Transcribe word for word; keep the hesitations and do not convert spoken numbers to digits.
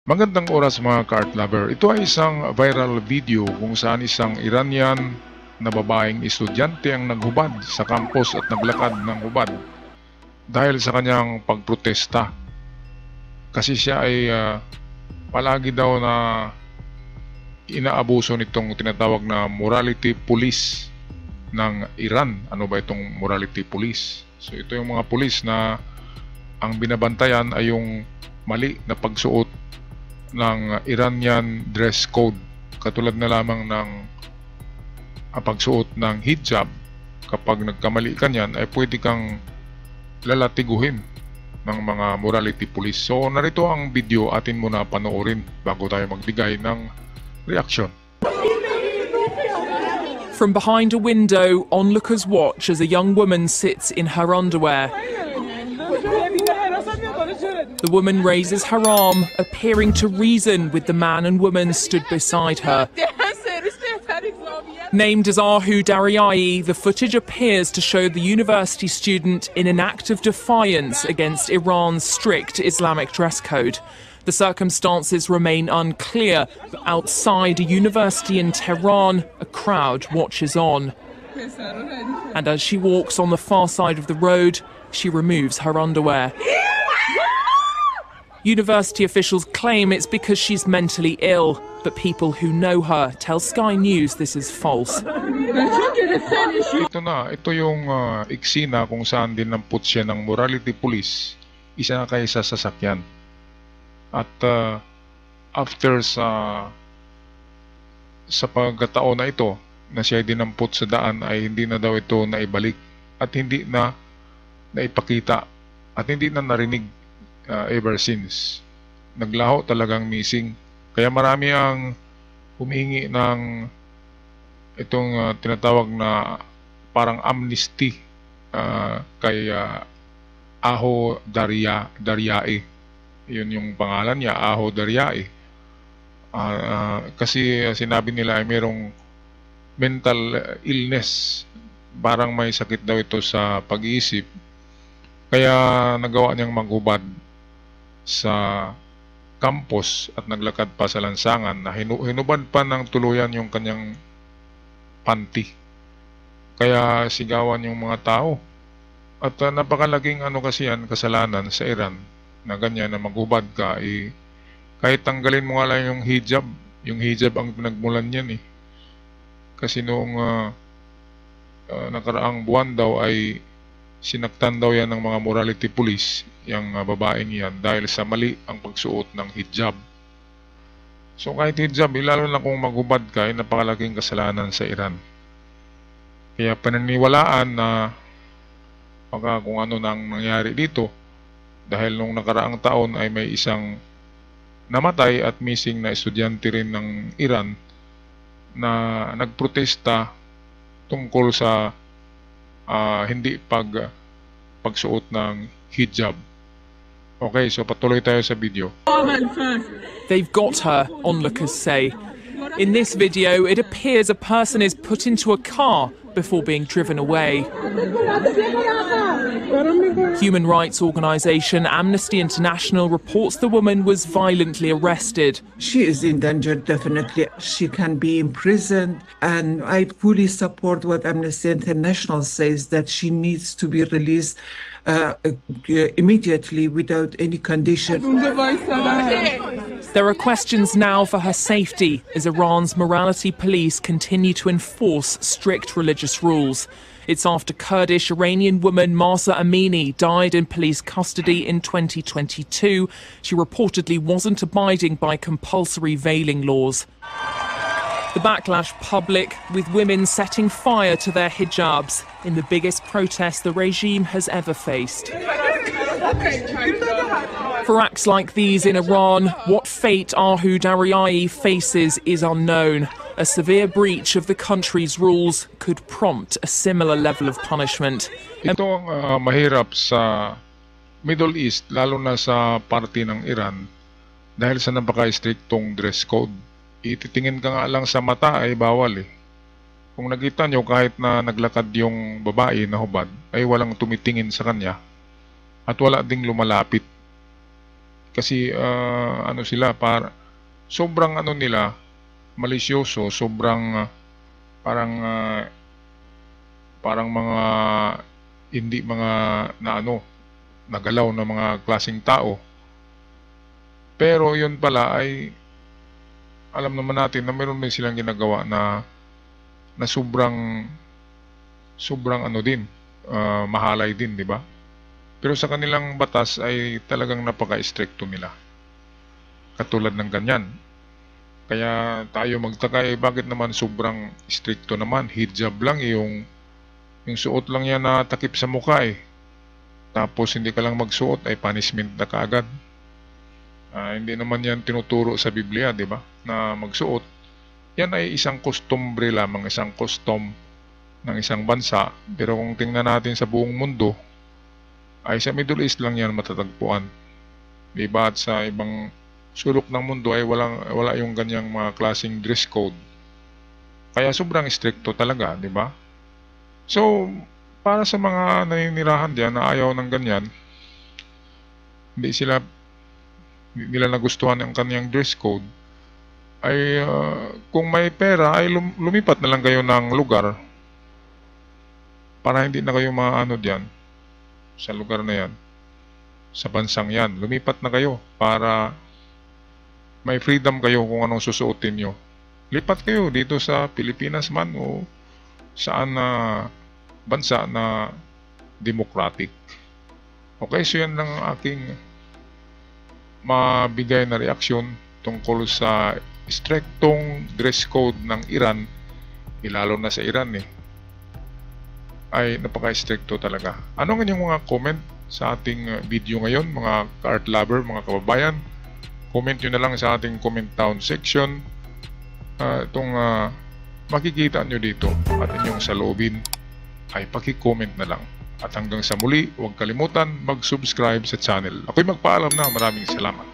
Magandang oras mga ka-art lover. Ito ay isang viral video kung saan isang Iranian na babaeng estudyante ang naghubad sa campus at naglakad ng hubad dahil sa kanyang pagprotesta. Kasi siya ay uh, palagi daw na inaabuso nitong tinatawag na morality police ng Iran. Ano ba itong morality police? So ito yung mga police na ang binabantayan ay yung mali na pagsuot ng Iranian dress code, katulad na lamang ng uh, pagsuot ng hijab. Kapag nagkamali ka niyan ay pwede kang lalatiguhin ng mga morality police. So narito ang video, atin muna panoorin bago tayo magbigay ng reaction. From behind a window, onlookers watch as a young woman sits in her underwear. The woman raises her arm, appearing to reason with the man and woman stood beside her. Named as Ahu Daryai, the footage appears to show the university student in an act of defiance against Iran's strict Islamic dress code. The circumstances remain unclear, but outside a university in Tehran, a crowd watches on. And as she walks on the far side of the road, she removes her underwear. University officials claim it's because she's mentally ill, but people who know her tell Sky News this is false. Ito na, ito yung uh, eksena kung saan dinampot siya ng morality police, isa na kayo sa sasakyan. At uh, after sa sa pagkataon na ito na siya dinampot sa daan ay hindi na daw ito naibalik at hindi na naipakita at hindi na narinig uh, ever since. Naglaho talagang missing. Kaya marami ang humihingi ng itong uh, tinatawag na parang amnesty uh, kay uh, Ahu Darya, Daryai. Yun yung pangalan niya, Ahu Daryai. Uh, uh, kasi uh, sinabi nila ay mayroong mental illness. Parang may sakit daw ito sa pag-iisip. Kaya nagawa niyang maghubad sa campus at naglakad pa sa lansangan na hinu hinubad pa ng tuluyan yung kanyang panty. Kaya sigawan yung mga tao. At uh, napakalaking ano kasi yan, kasalanan sa Iran na ganyan na maghubad ka, eh, kahit tanggalin mo nga lang yung hijab, yung hijab ang pinagmulan yan eh. Kasi noong uh, uh, nakaraang buwan daw ay sinaktan daw yan ng mga morality police, yung uh, babaeng yan, dahil sa mali ang pagsuot ng hijab. So kahit hijab, eh, lalo na kung maghubad ka, ay napakalaking kasalanan sa Iran. Kaya pananiwalaan na baka kung ano nang nangyari dito, dahil nung nakaraang taon ay may isang namatay at missing na estudyante rin ng Iran na nagprotesta tungkol sa Uh, hindi pag pagsuot ng hijab. Okay, so patuloy tayo sa video. They've got her, onlookers say. In this video, it appears a person is put into a car before being driven away. Human rights organisation Amnesty International reports the woman was violently arrested. She is in danger, definitely. She can be imprisoned, and I fully support what Amnesty International says, that she needs to be released uh, immediately without any condition. There are questions now for her safety as Iran's morality police continue to enforce strict religious rules. It's after Kurdish Iranian woman Mahsa Amini died in police custody in twenty twenty-two. She reportedly wasn't abiding by compulsory veiling laws. The backlash public, with women setting fire to their hijabs in the biggest protest the regime has ever faced. For acts like these in Iran, what fate Ahu Daryai faces is unknown. A severe breach of the country's rules could prompt a similar level of punishment. Ito ang uh, mahirap sa Middle East, lalo na sa parte ng Iran, dahil sa napaka-strictong dress code. Ititingin ka nga lang sa mata ay bawal eh. Kung nakita nyo, kahit na naglakad yung babae na hubad, ay walang tumitingin sa kanya at wala ding lumalapit. Kasi ah, ano sila, para sobrang ano nila, malisyoso, sobrang ah, parang ah, parang mga hindi mga na ano, nagalaw na mga klaseng tao. Pero yun pala ay alam naman natin na meron din silang ginagawa na na sobrang sobrang ano din, ah, mahalay din, di ba? Pero sa kanilang batas ay talagang napaka-stricto nila. Katulad ng ganyan. Kaya tayo magtaka, eh, bakit naman sobrang stricto naman? Hijab lang eh, yung yung suot lang yan na takip sa mukha eh. Tapos hindi ka lang magsuot ay punishment na kaagad. Ah, hindi naman yan tinuturo sa Biblia, di ba? Na magsuot. Yan ay isang kostumbre lamang, isang custom ng isang bansa. Pero kung tingnan natin sa buong mundo, ay sa Middle East lang yan matatagpuan. Di ba? At sa ibang sulok ng mundo ay walang, wala yung ganyang mga klaseng dress code. Kaya sobrang stricto talaga, di ba? So, para sa mga naninirahan diyan na ayaw ng ganyan, hindi sila hindi nila nagustuhan ang kanyang dress code, ay uh, kung may pera ay lum lumipat na lang kayo ng lugar para hindi na kayo maano diyan sa lugar na yan, sa bansang yan. Lumipat na kayo para may freedom kayo kung anong susuotin nyo. Lipat kayo dito sa Pilipinas man o saan na bansa na democratic. Okay, so yan lang ang aking mabigay na reaksyon tungkol sa striktong dress code ng Iran, ilalo na sa Iran eh, ay napaka-stricto talaga. Ano ang inyong mga comment sa ating video ngayon, mga art lover, mga kababayan? Comment nyo na lang sa ating comment down section uh, itong uh, makikita nyo dito at inyong saloobin ay paki-comment na lang. At hanggang sa muli, huwag kalimutan mag-subscribe sa channel. Ako'y magpaalam na. Maraming salamat.